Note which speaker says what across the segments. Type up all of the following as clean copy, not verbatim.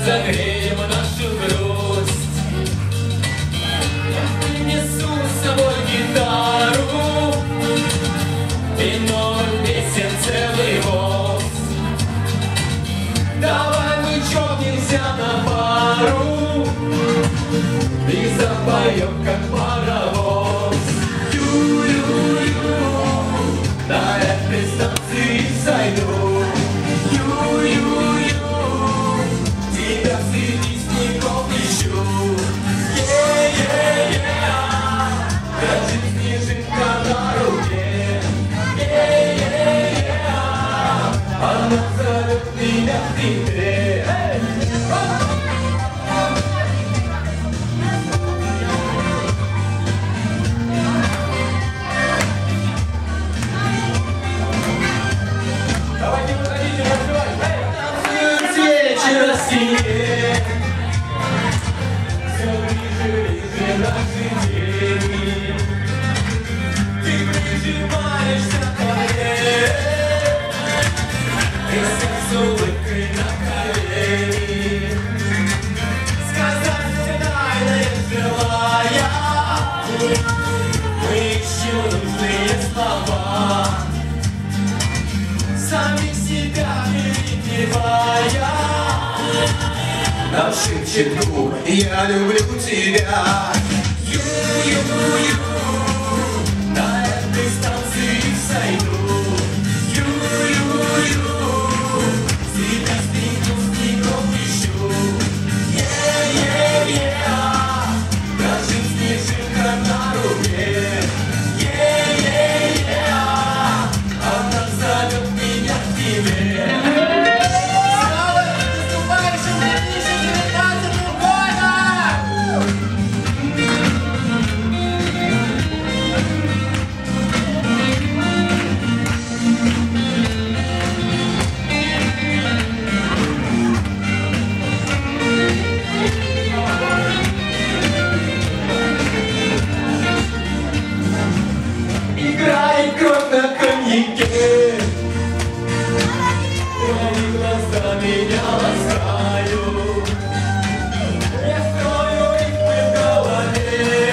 Speaker 1: согреем нашу грусть. Я принесу с собой гитару и новых песен целый воз. Давай мы чокнемся на пару и запоем, как паровоз. Ю-ю-ю, на этой станции сойду. Ю-ю-ю, тебя среди снегов ищу. Е-е-е, дрожит снежинка на руке. Е-е-е, она зовет меня к тебе. Давайте выходите, танцуют свечи России. Все ближе наши дни. Ты прижимаешься ко мне, и с улыбкой на колени. Сказать все тайное желая, мы ищем нужные слова, сами себя перепевая. Нам шепчет дух: я люблю тебя. Ю-ю-ю, на этой станции сойду. Ю-ю-ю, себя снегов ищу. Е-е-е, дрожит снежинка на руке. Е-е-е, она зовет меня к тебе. Играет кровь на коньяке, твои глаза меня ласкают. Я строю ритмы в голове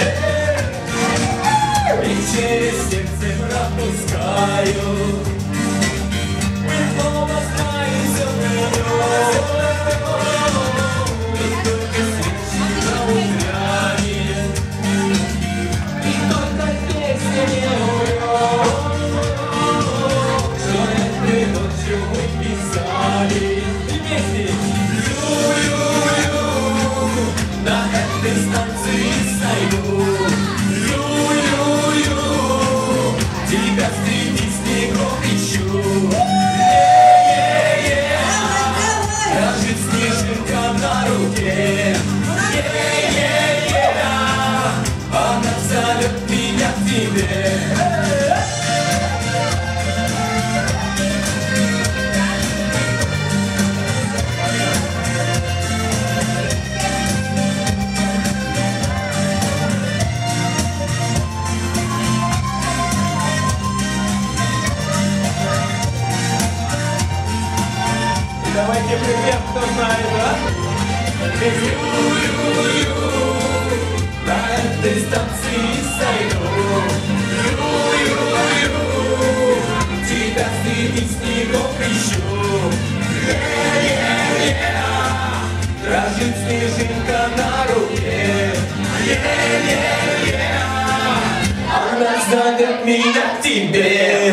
Speaker 1: и через сердце пропускаю. Мы снова знаемся вдвоем, и только свечи на утре, и только песня не умрет. Что этой ночью мы писали вместе. Ю-ю-ю, на этой станции сойду. Ю-ю-ю, тебя среди снегов ищу. Е-е-е, дрожит снежинка на руке. Е-е-е, она зовет меня к тебе. Давайте припев, кто знает, да? Ю-ю-ю, на этой станции сойду. Ю-ю-ю, тебя среди снегов ищу. Е-е-е, дрожит снежинка на руке. Е-е-е, она зовет меня к тебе.